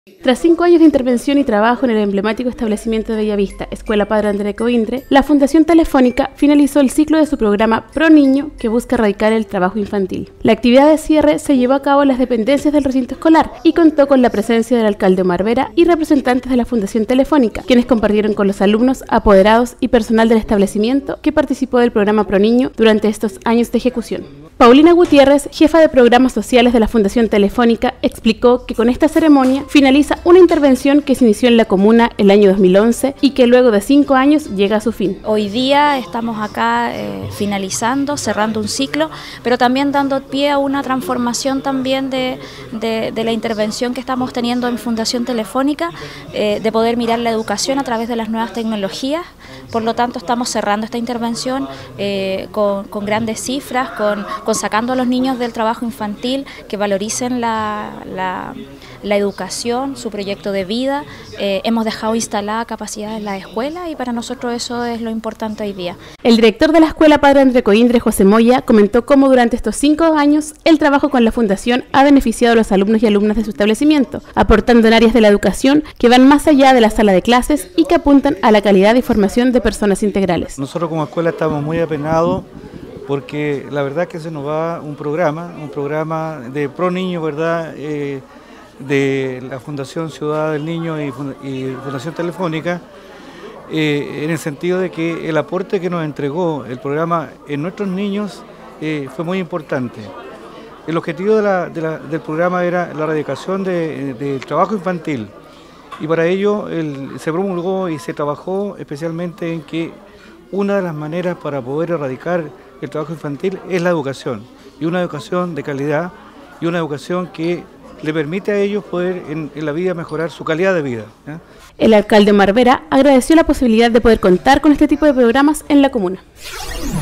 Tras 5 años de intervención y trabajo en el emblemático establecimiento de Bellavista, Escuela Padre André Coindre, la Fundación Telefónica finalizó el ciclo de su programa Pro Niño, que busca erradicar el trabajo infantil. La actividad de cierre se llevó a cabo en las dependencias del recinto escolar y contó con la presencia del alcalde Omar Vera y representantes de la Fundación Telefónica, quienes compartieron con los alumnos, apoderados y personal del establecimiento que participó del programa Pro Niño durante estos años de ejecución. Paulina Gutiérrez, jefa de programas sociales de la Fundación Telefónica, explicó que con esta ceremonia finaliza una intervención que se inició en la comuna el año 2011 y que luego de 5 años llega a su fin. Hoy día estamos acá finalizando, cerrando un ciclo, pero también dando pie a una transformación también de la intervención que estamos teniendo en Fundación Telefónica, de poder mirar la educación a través de las nuevas tecnologías. Por lo tanto, estamos cerrando esta intervención con grandes cifras, con sacando a los niños del trabajo infantil, que valoricen la educación, su proyecto de vida. Hemos dejado instalada capacidad en la escuela y para nosotros eso es lo importante hoy día. El director de la Escuela Padre André Coindre, José Moya, comentó cómo durante estos 5 años el trabajo con la Fundación ha beneficiado a los alumnos y alumnas de su establecimiento, aportando en áreas de la educación que van más allá de la sala de clases y que apuntan a la calidad y formación de personas integrales. Nosotros como escuela estamos muy apenados porque la verdad que se nos va un programa de Pro Niño, ¿verdad? De la Fundación Ciudad del Niño y Fundación Telefónica, en el sentido de que el aporte que nos entregó el programa en nuestros niños fue muy importante. El objetivo del programa era la erradicación del trabajo infantil y para ello se promulgó y se trabajó especialmente en que una de las maneras para poder erradicar el trabajo infantil es la educación, y una educación de calidad y una educación que le permite a ellos poder en la vida mejorar su calidad de vida. El alcalde Omar Vera agradeció la posibilidad de poder contar con este tipo de programas en la comuna.